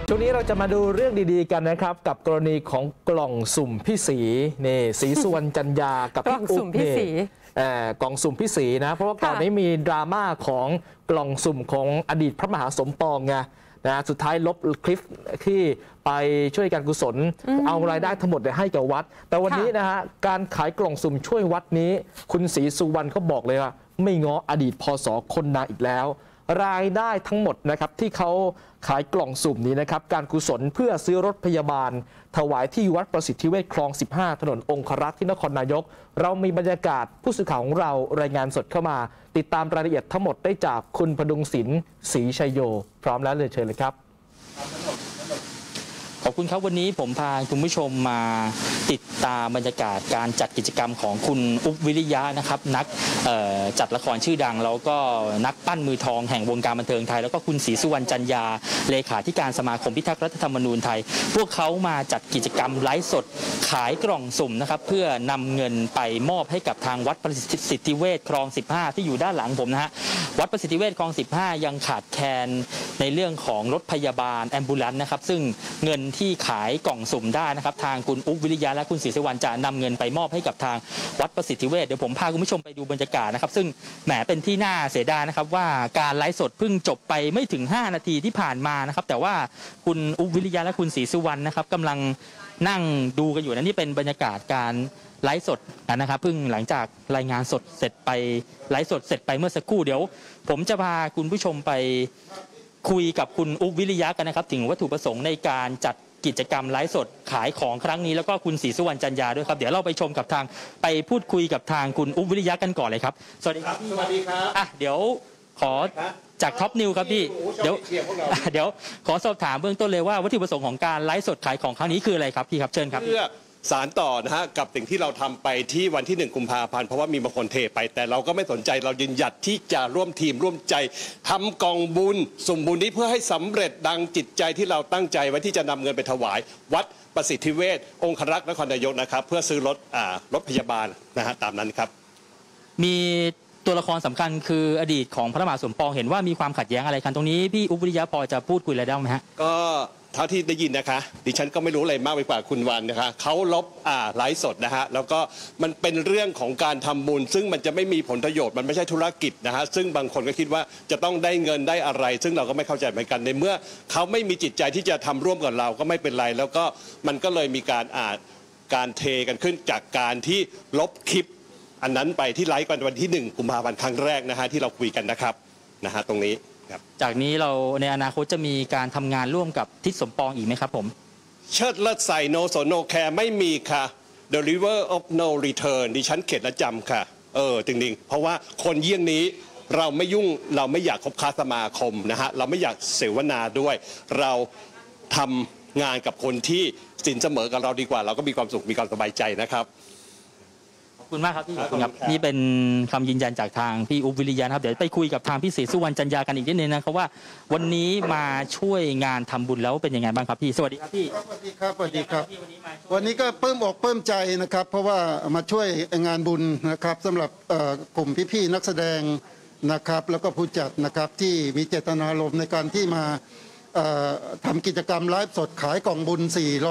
ช่วงนี้เราจะมาดูเรื่องดีๆกันนะครับกับกรณีของกล่องสุ่มพี่ศรีนี่ศรีสุวรรณจันยากับพี่อุ๊บนี่กล่องสุ่มพี่ศรีนะเพราะว่าก่อนนี้มีดราม่าของกล่องสุ่มของอดีตพระมหาสมปองไงนะสุดท้ายลบคลิปที่ไปช่วยการกุศลเอารายได้ทั้งหมดให้กับวัดแต่วันนี้นะฮะการขายกล่องสุ่มช่วยวัดนี้คุณศรีสุวรรณเขาบอกเลยว่าไม่ง้ออดีตพศคนนาอีกแล้วรายได้ทั้งหมดนะครับที่เขาขายกล่องสุ่มนี้นะครับการกุศลเพื่อซื้อรถพยาบาลถวายที่วัดประสิทธิเวชคลอง 15 ถนนองครักษ์ที่นครนายกเรามีบรรยากาศผู้สื่อข่าวของเรารายงานสดเข้ามาติดตามรายละเอียดทั้งหมดได้จากคุณพดุงศิลป์ศรีชัยโยพร้อมแล้วเลยเชิญเลยครับขอบคุณครับวันนี้ผมพาคุณผู้ชมมาติดตามบรรยากาศการจัดกิจกรรมของคุณอุ๊บวิริยะนะครับนักจัดละครชื่อดังแล้วก็นักปั้นมือทองแห่งวงการบันเทิงไทยแล้วก็คุณศรีสุวรรณจันยาเลขาธิการสมาคมพิทักษ์รัฐธรรมนูญไทยพวกเขามาจัดกิจกรรมไลฟ์สดขายกล่องสุ่มนะครับเพื่อนำเงินไปมอบให้กับทางวัดประสิทธิเวชคลอง 15ที่อยู่ด้านหลังผมนะฮะวัดประสิทธิเวชคลอง 15ยังขาดแคลนในเรื่องของรถพยาบาลแอมบูเลนซ์นะครับซึ่งเงินที่ขายกล่องสุ่มได้นะครับทางคุณอุ๊บวิริยะและคุณศรีสุวรรณจะนำเงินไปมอบให้กับทางวัดประสิทธิเวชเดี๋ยวผมพาคุณผู้ชมไปดูบรรยากาศนะครับซึ่งแหมเป็นที่น่าเสียดายนะครับว่าการไลฟ์สดเพิ่งจบไปไม่ถึง5นาทีที่ผ่านมานะครับแต่ว่าคุณอุ๊บวิริยะและคุณศรีสุวรรณนะครับกำลังนั่งดูกันอยู่นี่เป็นบรรยากาศการไลฟ์สดนะครับเพิ่งหลังจากรายงานสดเสร็จไปไลฟ์สดเสร็จไปเมื่อสักครู่เดี๋ยวผมจะพาคุณผู้ชมไปคุยกับคุณอุ๊บวิริยะกันนะครับถึงวัตถุประสงค์ในการจัดกิจกรรมไลฟ์สดขายของครั้งนี้แล้วก็คุณศรีสุวรรณจันยาด้วยครับเดี๋ยวเราไปชมกับทางไปพูดคุยกับทางคุณอุ๊บวิริยะกันก่อนเลยครับสวัสดีครับสวัสดีครับเดี๋ยวขอจากท็อปนิวครับพี่เดี๋ยวขอสอบถามเบื้องต้นเลยว่าวัตถุประสงค์ของการไลฟ์สดขายของครั้งนี้คืออะไรครับพี่ครับเชิญครับเพื่อสารต่อนะฮะกับสิ่งที่เราทำไปที่วันที่1 กุมภาพันธ์เพราะว่ามีบางคนเทไปแต่เราก็ไม่สนใจเรายืนหยัดที่จะร่วมทีมร่วมใจทำกองบุญสุ่มบุญนี้เพื่อให้สำเร็จดังจิตใจที่เราตั้งใจไว้ที่จะนำเงินไปถวายวัดประสิทธิเวชองครักษ์นครนายกนะครับเพื่อซื้อรถพยาบาลนะฮะตามนั้นครับมีตัวละครสำคัญคืออดีตของพระมหาสมปองเห็นว่ามีความขัดแย้งอะไรกันตรงนี้พี่อุ๊บวิริยะพอจะพูดคุยอะไรได้ไหมฮะก็เท่าที่ได้ยินนะคะดิฉันก็ไม่รู้อะไรมากไปกว่าคุณวันนะคะเขาลบไลฟ์สดนะฮะแล้วก็มันเป็นเรื่องของการทำบุญซึ่งมันจะไม่มีผลประโยชน์มันไม่ใช่ธุรกิจนะฮะซึ่งบางคนก็คิดว่าจะต้องได้เงินได้อะไรซึ่งเราก็ไม่เข้าใจเหมือนกันในเมื่อเขาไม่มีจิตใจที่จะทำร่วมกับเราก็ไม่เป็นไรแล้วก็มันก็เลยมีการเทกันขึ้นจากการที่ลบคลิปอันนั้นไปที่ไลฟ์กันวันที่1 กุมภาพันธ์ครั้งแรกนะฮะที่เราคุยกันนะครับนะฮะตรงนี้จากนี้เราในอนาคตจะมีการทำงานร่วมกับทิศสมปองอีกไหมครับผมเชิดเลิศใส่โนโซโนแคร์ไม่มีค่ะ The River of No Return ดิฉันเข็ดและจำค่ะจริงๆเพราะว่าคนเยี่ยงนี้เราไม่ยุ่งเราไม่อยากคบค้าสมาคมนะฮะเราไม่อยากเสวนาด้วยเราทำงานกับคนที่สินเสมอกับเราดีกว่าเราก็มีความสุขมีความสบายใจนะครับขอบคุณมากครับพี่ขอบคุณครับนี่เป็นคำยืนยันจากทางพี่อุ๊บวิริยะครับเดี๋ยวไปคุยกับทางพี่ศรีสุวรรณจันยากันอีกนิดนึงนะครับว่าวันนี้มาช่วยงานทำบุญแล้วเป็นยังไงบ้างครับพี่สวัสดีครับพี่สวัสดีครับสวัสดีครับวันนี้ก็ปลื้มอกปลื้มใจนะครับเพราะว่ามาช่วยงานบุญนะครับสำหรับกลุ่มพี่ๆนักแสดงนะครับแล้วก็ผู้จัดนะครับที่มีเจตนารมณ์ในการที่มาทำกิจกรรมไลฟ์สดขายกล่องบุญ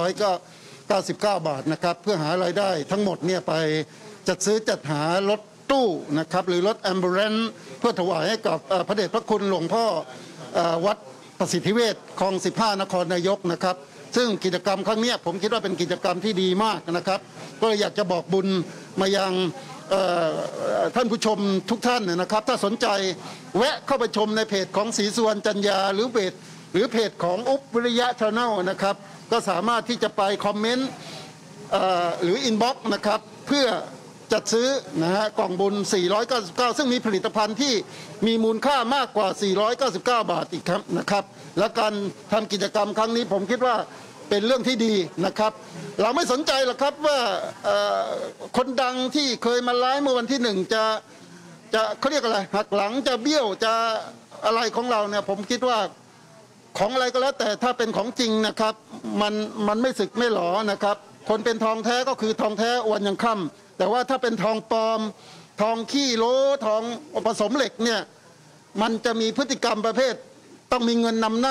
499 บาทนะครับเพื่อหารายได้ทั้งหมดเนี่ยไปจัดซื้อจัดหารถตู้นะครับหรือรถแอมบูเลนซ์เพื่อถวายให้กับพระเดชพระคุณหลวงพ่อวัดประสิทธิเวชคลอง 15 นครนายกนะครับซึ่งกิจกรรมครั้งนี้ผมคิดว่าเป็นกิจกรรมที่ดีมากนะครับก็อยากจะบอกบุญมายังท่านผู้ชมทุกท่านนะครับถ้าสนใจแวะเข้าไปชมในเพจของศรีสุวรรณจันยาหรือเพจของอุ๊บวิริยะชาแนลนะครับก็สามารถที่จะไปคอมเมนต์หรืออินบ็อกซ์นะครับเพื่อจัดซื้อนะฮะกล่องบุญ499ซึ่งมีผลิตภัณฑ์ที่มีมูลค่ามากกว่า499 บาทอีกครับนะครับและการทำกิจกรรมครั้งนี้ผมคิดว่าเป็นเรื่องที่ดีนะครับเราไม่สนใจหรอกครับว่าคนดังที่เคยมาไลฟ์เมื่อวันที่1จะเขาเรียกอะไรหักหลังจะเบี้ยวจะอะไรของเราเนี่ยผมคิดว่าของอะไรก็แล้วแต่ถ้าเป็นของจริงนะครับมันไม่สึกไม่หลอนะครับคนเป็นทองแท้ก็คือทองแท้วันยังค่ำแต่ว่าถ้าเป็นทองปลอมทองขี้โลทองผสมเหล็กเนี่ยมันจะมีพฤติกรรมประเภทต้องมีเงินนำหน้า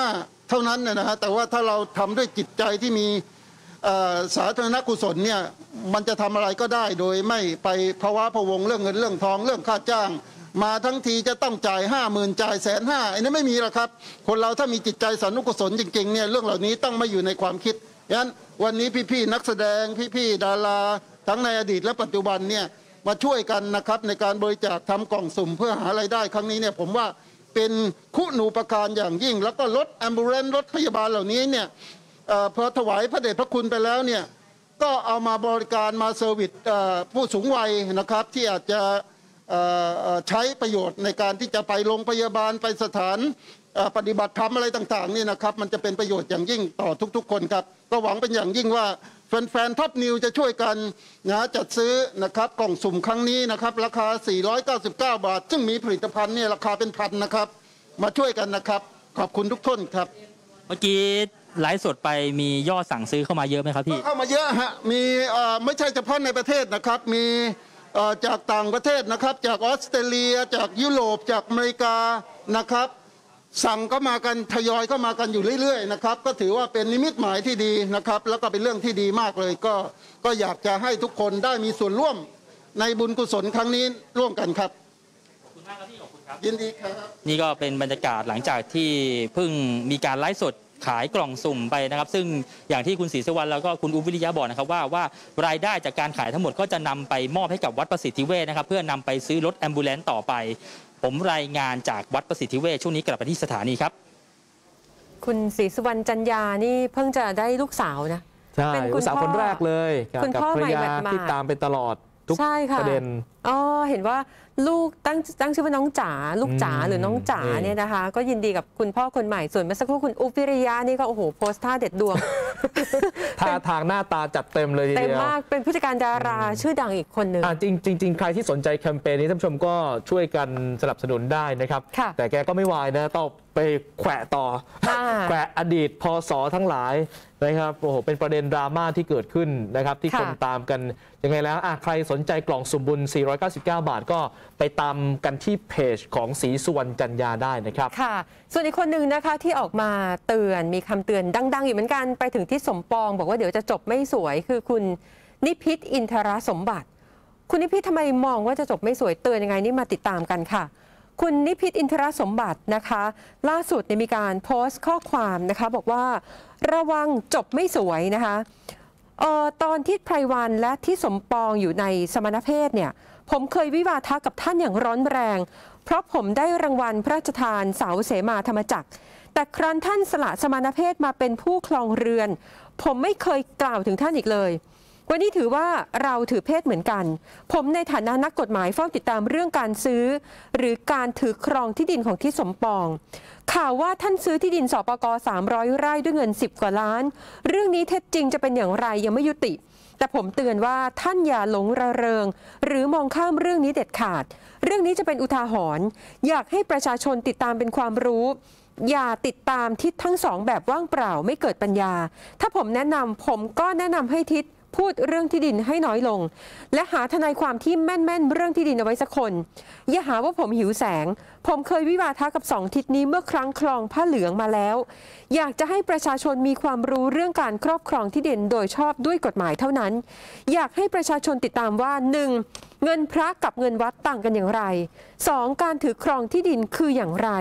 เท่านั้นนะฮะแต่ว่าถ้าเราทำด้วยจิตใจที่มีสาธารณกุศลเนี่ยมันจะทำอะไรก็ได้โดยไม่ไปภาวะพะวงเรื่องเงินเรื่องทองเรื่องค่าจ้างมาทั้งทีจะต้องจ่าย 50,000 จ่าย150,000อันนี้ไม่มีหรอกครับคนเราถ้ามีจิตใจสาธารณกุศลจริงๆเนี่ยเรื่องเหล่านี้ต้องไม่อยู่ในความคิดฉะนั้นวันนี้พี่ๆนักแสดงพี่ๆดาราทั้งในอดีตและปัจจุบันเนี่ยมาช่วยกันนะครับในการบริจาคทำกล่องสุ่มเพื่อหารายได้ครั้งนี้เนี่ยผมว่าเป็นคุณูปการอย่างยิ่งแล้วก็รถแอมบูเรนซ์รถพยาบาลเหล่านี้เนี่ยพอถวายพระเดชพระคุณไปแล้วเนี่ยก็เอามาบริการมาเซอร์วิสผู้สูงวัยนะครับที่อาจจะใช้ประโยชน์ในการที่จะไปโรงพยาบาลไปสถานปฏิบัติธรรมอะไรต่างๆนี่นะครับมันจะเป็นประโยชน์อย่างยิ่งต่อทุกๆคนครับก็หวังเป็นอย่างยิ่งว่าแฟนๆท็อปนิวจะช่วยกันนะจัดซื้อนะครับกล่องสุ่มครั้งนี้นะครับราคา499 บาทซึ่งมีผลิตภัณฑ์เนี่ยราคาเป็นพันนะครับมาช่วยกันนะครับขอบคุณทุกท่านครับเมื่อกี้ไลฟ์สดไปมียอดสั่งซื้อเข้ามาเยอะไหมครับพี่เข้ามาเยอะฮะมีไม่ใช่เฉพาะในประเทศนะครับมีจากต่างประเทศนะครับจากออสเตรเลียจากยุโรปจากอเมริกานะครับสั่งก็มากันทยอยเข้ามากันอยู่เรื่อยๆนะครับก็ถือว่าเป็นนิมิตหมายที่ดีนะครับแล้วก็เป็นเรื่องที่ดีมากเลยก็อยากจะให้ทุกคนได้มีส่วนร่วมในบุญกุศลครั้งนี้ร่วมกันครับขอบคุณมากครับพี่ขอบคุณครับยินดีครับนี่ก็เป็นบรรยากาศหลังจากที่เพิ่งมีการไลฟ์สดขายกล่องสุ่มไปนะครับซึ่งอย่างที่คุณศรีสุวรรณแล้วก็คุณอุ๊บวิริยะบอกนะครับว่ารายได้จากการขายทั้งหมดก็จะนำไปมอบให้กับวัดประสิทธิเวชนะครับเพื่อนำไปซื้อรถแอมบูเลนซ์ต่อไปผมรายงานจากวัดประสิทธิเวชช่วงนี้กลับไปที่สถานีครับคุณศรีสุวรรณจันยานี่เพิ่งจะได้ลูกสาวนะใช่ลูกสาวคนแรกเลยคุณพ่อใหม่หมาดที่ตามไปตลอดทุกประเด็นเห็นว่าลูกตั้งชื่อว่าน้องจ๋าลูกจ๋าหรือน้องจ๋าเนี่ยนะคะก็ยินดีกับคุณพ่อคนใหม่ส่วนเมื่อสักครู่คุณอุ๊บวิริยะนี่ก็โอ้โหโพสท่าเด็ดดวงท่าทางหน้าตาจัดเต็มเลยทีเดียวเต็มมากเป็นผู้จัดการดาราชื่อดังอีกคนหนึ่งจริงใครที่สนใจแคมเปญนี้ท่านผู้ชมก็ช่วยกันสนับสนุนได้นะครับแต่แกก็ไม่วายนะต้องไปแขวะต่อแขวะอดีตพศทั้งหลายนะครับโอ้โหเป็นประเด็นดราม่าที่เกิดขึ้นนะครับที่คนตามกันยังไงแล้วใครสนใจกล่องสุ่มบุญ499 บาทก็ไปตามกันที่เพจของศรีสุวรรณจันยาได้นะครับค่ะส่วนอีกคนหนึ่งนะคะที่ออกมาเตือนมีคำเตือนดังๆอยู่เหมือนกันไปถึงที่สมปองบอกว่าเดี๋ยวจะจบไม่สวยคือคุณนิพิษอินทรสมบัติคุณนิพิษทำไมมองว่าจะจบไม่สวยเตือนยังไงนี่มาติดตามกันค่ะคุณนิพิษอินทรสมบัตินะคะล่าสุดมีการโพสต์ข้อความนะคะบอกว่าระวังจบไม่สวยนะคะตอนที่ไพรวันและที่สมปองอยู่ในสมณเพศเนี่ยผมเคยวิวาทะกับท่านอย่างร้อนแรงเพราะผมได้รางวัลพระราชทานเสาเสมาธรรมจักรแต่ครั้นท่านสละสมณเพศมาเป็นผู้ครองเรือนผมไม่เคยกล่าวถึงท่านอีกเลยวันนี้ถือว่าเราถือเพศเหมือนกันผมในฐานะนักกฎหมายเฝ้าติดตามเรื่องการซื้อหรือการถือครองที่ดินของที่สมปองข่าวว่าท่านซื้อที่ดินสปก300 ไร่ด้วยเงิน10 กว่าล้านเรื่องนี้เท็จจริงจะเป็นอย่างไรยังไม่ยุติแต่ผมเตือนว่าท่านอย่าหลงระเริงหรือมองข้ามเรื่องนี้เด็ดขาดเรื่องนี้จะเป็นอุทาหรณ์อยากให้ประชาชนติดตามเป็นความรู้อย่าติดตามทิศทั้งสองแบบว่างเปล่าไม่เกิดปัญญาถ้าผมแนะนำผมก็แนะนำให้ทิศพูดเรื่องที่ดินให้น้อยลงและหาทนายความที่แม่นเรื่องที่ดินเอาไว้สักคนอย่าหาว่าผมหิวแสงผมเคยวิวาทะกับ2 ทิศนี้เมื่อครั้งครองผ้าเหลืองมาแล้วอยากจะให้ประชาชนมีความรู้เรื่องการครอบครองที่ดินโดยชอบด้วยกฎหมายเท่านั้นอยากให้ประชาชนติดตามว่า 1. เงินพระกับเงินวัดต่างกันอย่างไร 2. การถือครองที่ดินคืออย่างไร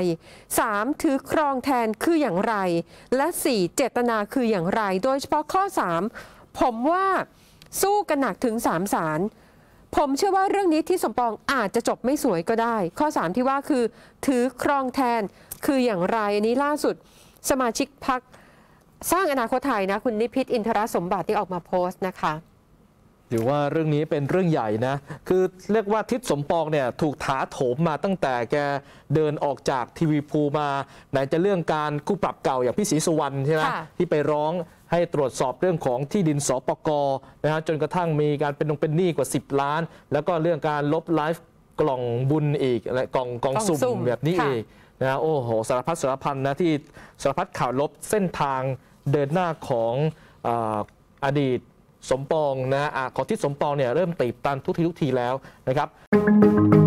3. ถือครองแทนคืออย่างไรและ 4. เจตนาคืออย่างไรโดยเฉพาะข้อ 3ผมว่าสู้กันหนักถึง3 ศาลผมเชื่อว่าเรื่องนี้ที่สมปองอาจจะจบไม่สวยก็ได้ข้อ3ที่ว่าคือถือครองแทนคืออย่างไรอันนี้ล่าสุดสมาชิกพรรคสร้างอนาคตไทยนะคุณนิพิษอินทรสมบัติที่ออกมาโพสต์นะคะหรือว่าเรื่องนี้เป็นเรื่องใหญ่นะคือเรียกว่าทิศสมปองเนี่ยถูกถาโถมมาตั้งแต่แกเดินออกจากทีวีภูมาไหนจะเรื่องการคู่ปรับเก่าอย่างพี่ศรีสุวรรณใช่ไหมที่ไปร้องให้ตรวจสอบเรื่องของที่ดินสปก.นะฮะจนกระทั่งมีการเป็นหนี้กว่า10 ล้านแล้วก็เรื่องการลบไลฟ์กล่องบุญอีกและกล่องสุ่มแบบนี้อีกนะโอ้โหสารพัดสารพันนะที่สารพัดข่าวลบเส้นทางเดินหน้าของอดีตสมปองนะของทิศสมปองเนี่ยเริ่มตีบตันทุกทีแล้วนะครับ